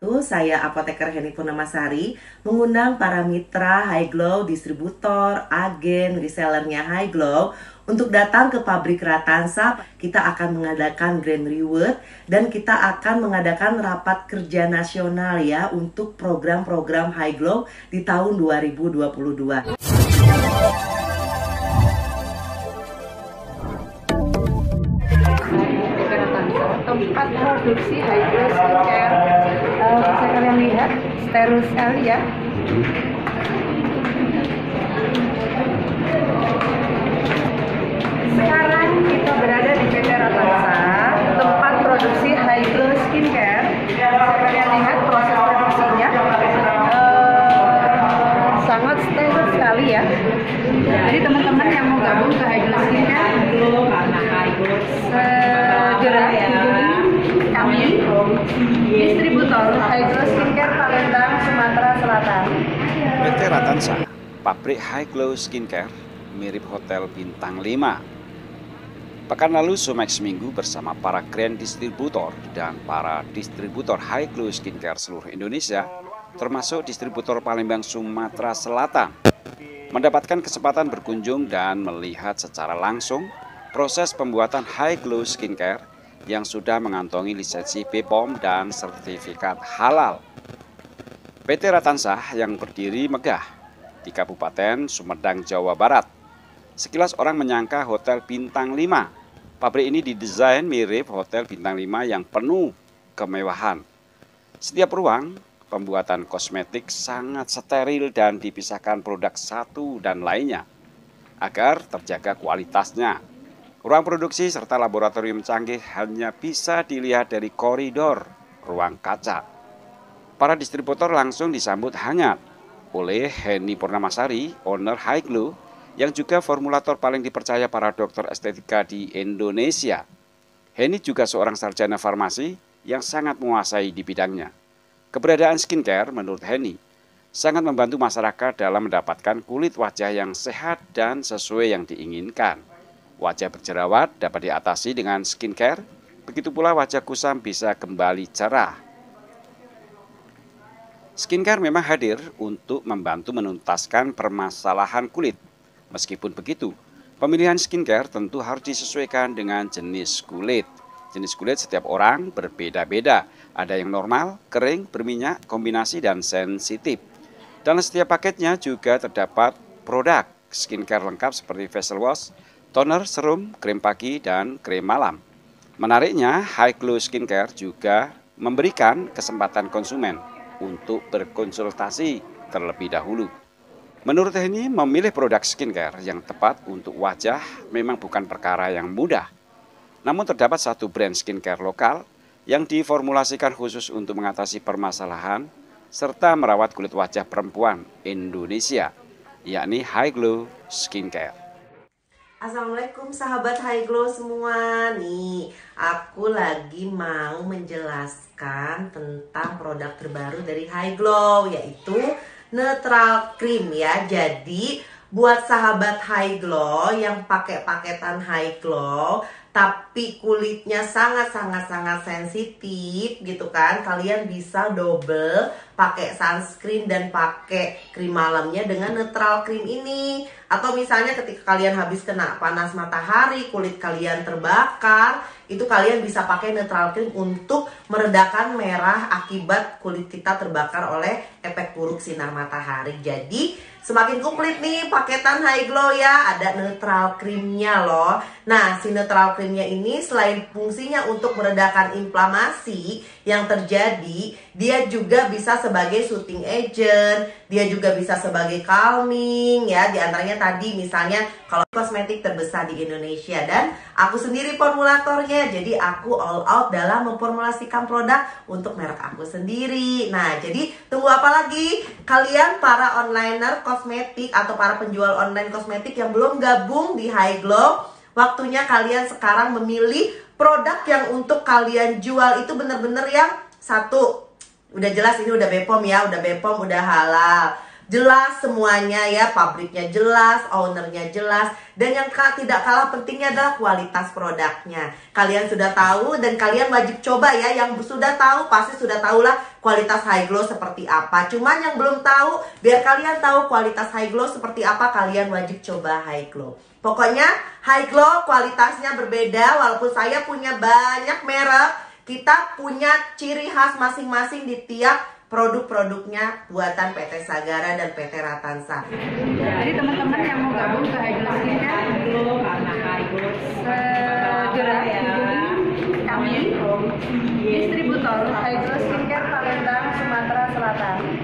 Saya Apoteker Heni Purnamasari mengundang para mitra High Glow, distributor, agen, resellernya High Glow untuk datang ke pabrik Ratansa. Kita akan mengadakan Grand Reward dan kita akan mengadakan rapat kerja nasional ya untuk program-program High Glow di tahun 2022. Tempat produksi High Glow Skincare, bisa kalian lihat steril sekali ya. Sekarang kita berada di PT Ratansa, tempat produksi High Glow Skincare. Bisa kalian lihat proses produksinya, sangat steril sekali ya. Jadi teman-teman yang mau gabung ke High Glow Skincare, segera hubungi kami, distributor High Glow Skincare Palembang, Sumatera Selatan. PT Ratansa, pabrik High Glow Skincare, mirip hotel bintang 5. Pekan lalu Sumex Minggu bersama para grand distributor dan para distributor High Glow Skincare seluruh Indonesia, termasuk distributor Palembang, Sumatera Selatan, mendapatkan kesempatan berkunjung dan melihat secara langsung proses pembuatan High Glow Skincare yang sudah mengantongi lisensi BPOM dan sertifikat halal. PT Ratansa yang berdiri megah di Kabupaten Sumedang, Jawa Barat. Sekilas orang menyangka hotel bintang 5. Pabrik ini didesain mirip hotel bintang 5 yang penuh kemewahan. Setiap ruang pembuatan kosmetik sangat steril dan dipisahkan produk satu dan lainnya agar terjaga kualitasnya. Ruang produksi serta laboratorium canggih hanya bisa dilihat dari koridor ruang kaca. Para distributor langsung disambut hangat oleh Heni Purnamasari, owner High Glow, yang juga formulator paling dipercaya para dokter estetika di Indonesia. Heni juga seorang sarjana farmasi yang sangat menguasai di bidangnya. Keberadaan skincare menurut Heni sangat membantu masyarakat dalam mendapatkan kulit wajah yang sehat dan sesuai yang diinginkan. Wajah berjerawat dapat diatasi dengan skincare, begitu pula wajah kusam bisa kembali cerah. Skincare memang hadir untuk membantu menuntaskan permasalahan kulit. Meskipun begitu, pemilihan skincare tentu harus disesuaikan dengan jenis kulit. Jenis kulit setiap orang berbeda-beda. Ada yang normal, kering, berminyak, kombinasi, dan sensitif. Dalam setiap paketnya juga terdapat produk skincare lengkap seperti facial wash, toner, serum, krim pagi, dan krim malam. Menariknya, High Glow Skincare juga memberikan kesempatan konsumen untuk berkonsultasi terlebih dahulu. Menurut Heni, memilih produk skincare yang tepat untuk wajah memang bukan perkara yang mudah. Namun terdapat satu brand skincare lokal yang diformulasikan khusus untuk mengatasi permasalahan serta merawat kulit wajah perempuan Indonesia, yakni High Glow Skincare. Assalamualaikum sahabat High Glow semua. Nih, aku lagi mau menjelaskan tentang produk terbaru dari High Glow, yaitu Neutral Cream ya. Jadi buat sahabat High Glow yang pakai paketan High Glow tapi kulitnya sangat sensitif gitu kan, kalian bisa double pakai sunscreen dan pakai krim malamnya dengan Neutral Cream ini. Atau misalnya ketika kalian habis kena panas matahari, kulit kalian terbakar, itu kalian bisa pakai Neutral Cream untuk meredakan merah akibat kulit kita terbakar oleh efek buruk sinar matahari. Jadi semakin komplit nih paketan High Glow ya, ada Neutral Creamnya loh. Nah, si Neutral Creamnya ini selain fungsinya untuk meredakan inflamasi yang terjadi, dia juga bisa sebagai soothing agent, dia juga bisa sebagai calming ya. Di antaranya tadi misalnya kalau kosmetik terbesar di Indonesia, dan aku sendiri formulatornya, jadi aku all out dalam memformulasikan produk untuk merek aku sendiri. Nah, jadi tunggu apa lagi? Kalian para onliner kosmetik atau para penjual online kosmetik yang belum gabung di High Glow, waktunya kalian sekarang memilih produk yang untuk kalian jual itu bener-bener yang satu, udah jelas ini udah BPOM ya, udah BPOM, udah halal. jelas semuanya ya, pabriknya jelas, ownernya jelas, dan yang tidak kalah pentingnya adalah kualitas produknya. Kalian sudah tahu dan kalian wajib coba ya. Yang sudah tahu pasti sudah tahulah kualitas High Glow seperti apa. Cuman yang belum tahu, biar kalian tahu kualitas High Glow seperti apa, kalian wajib coba High Glow. Pokoknya High Glow kualitasnya berbeda. Walaupun saya punya banyak merek, kita punya ciri khas masing-masing di tiap produk-produknya buatan PT Sagara dan PT Ratansa. Jadi teman-teman yang mau gabung ke High Glow Skincare, segera hubungi kami distributor High Glow Skincare Palembang, Sumatera Selatan.